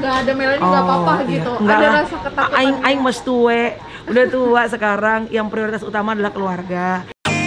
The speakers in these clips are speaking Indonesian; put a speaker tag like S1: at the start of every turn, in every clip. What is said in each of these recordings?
S1: nggak ada Melanie nggak apa-apa gitu.
S2: Enggak
S1: Ada
S2: lah.
S1: rasa ketakutan.
S2: Aing mesti tuwe, udah tua sekarang. Yang prioritas utama adalah keluarga.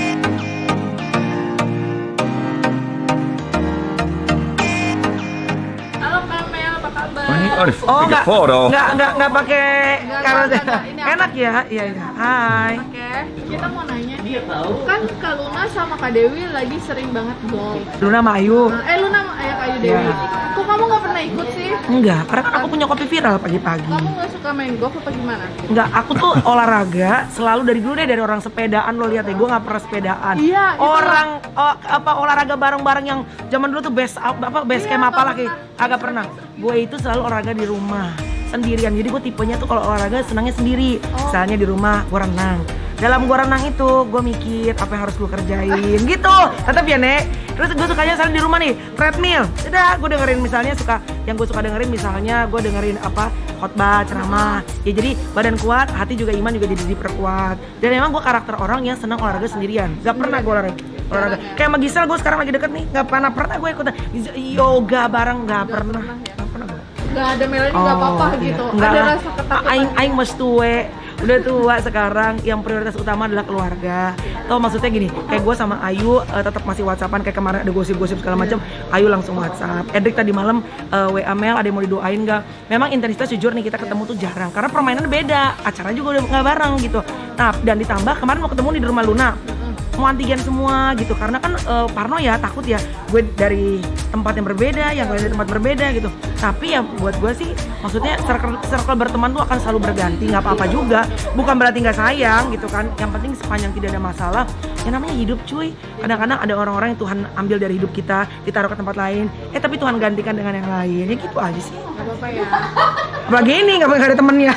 S1: Halo Kak Mel, apa kabar?
S2: Oh
S3: Bikin foto.
S2: nggak pakai
S1: Nggak,
S2: karantina.
S1: nggak. Ini apa?
S2: Enak ya, iya. Hai.
S1: Oke, kita mau nanya nih. Kan Kak Luna sama Kak Dewi lagi sering banget golf.
S2: Luna sama Ayu.
S1: Luna sama Ayah Kak Ayu Dewi.
S2: Iya.
S1: Kok kamu nggak pernah ikut sih?
S2: Enggak, karena kan aku punya kopi viral pagi-pagi.
S1: Kamu nggak suka main golf apa gimana?
S2: Enggak, aku tuh olahraga selalu dari dulu deh, dari orang sepedaan. Lo lihat deh, gue nggak pernah sepedaan.
S1: Iya, itu
S2: Orang olahraga bareng-bareng yang zaman dulu tuh base
S1: Iya,
S2: camp apa lagi?
S1: pernah.
S2: Agak pernah. Gue itu selalu olahraga di rumah sendirian. Jadi gue tipenya tuh kalau olahraga senangnya sendiri. Misalnya di rumah gue renang. Dalam gue renang itu gue mikir apa yang harus gue kerjain gitu. Tetap ya Nek. Terus gue sukanya misalnya di rumah nih treadmill. Udah gue dengerin misalnya yang gue suka dengerin misalnya gue dengerin khotbah, ceramah. Ya jadi badan kuat, hati juga iman juga jadi diperkuat. Dan memang gue karakter orang yang senang olahraga sendirian. Gak pernah gue olahraga. Kayak sama Gisel gue sekarang lagi deket nih. Gak pernah gue ikutan yoga bareng. Gak pernah gue.
S1: Nggak ada Melanie nggak apa-apa gitu.
S2: Enggak
S1: Ada
S2: lah.
S1: rasa ketakutan.
S2: Aing mesti tuwe, udah tua sekarang. Yang prioritas utama adalah keluarga. Tau maksudnya gini, kayak gue sama Ayu tetap masih WhatsAppan. Kayak kemarin ada gosip-gosip segala macam, Ayu langsung WhatsApp. Edric tadi malam WA Mel, ada yang mau didoain nggak? Memang intensitas jujur nih kita ketemu tuh jarang, karena permainan beda, acara juga udah nggak bareng gitu. Nah dan ditambah kemarin mau ketemu nih di rumah Luna. Mau antigen semua gitu, karena kan parno ya, takut ya gue dari tempat yang berbeda, yang gue dari tempat berbeda gitu. Tapi ya buat gue sih maksudnya circle berteman tuh akan selalu berganti, nggak apa-apa juga, bukan berarti nggak sayang gitu kan. Yang penting sepanjang tidak ada masalah, yang namanya hidup cuy. Kadang-kadang ada orang-orang yang Tuhan ambil dari hidup kita, ditaruh ke tempat lain, tapi Tuhan gantikan dengan yang lain, ya gitu aja sih.
S1: Nggak apa-apa ya.
S2: Apalagi ini nggak ada temennya.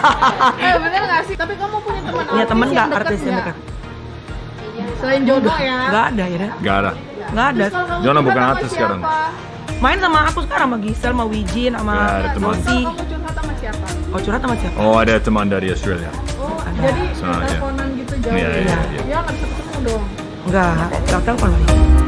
S1: Bener nggak sih? Tapi kamu punya teman
S2: Punya temen nggak
S1: yang
S2: artis yang
S1: nggak?
S2: dekat?
S1: Selain jodoh ya?
S2: Nggak ada ya,
S3: Gak ada.
S2: nggak ada.
S1: Terus kalau kamu
S3: Jono
S1: curhat
S3: bukan
S1: sama
S3: artis
S1: siapa?
S3: sekarang.
S2: Main sama aku sekarang sama Gisel, sama Wijin, sama
S3: Ya, ada teman.
S1: Terus
S2: Rosi.
S1: kalau kamu curhat sama siapa?
S2: Oh curhat sama siapa?
S3: Oh ada teman dari Australia.
S1: Oh, jadi
S3: Sama aja.
S1: teleponan gitu jauh
S3: Iya,
S1: ya?
S3: iya.
S1: Ya nggak bisa ketemu dong.
S2: Enggak telepon lagi.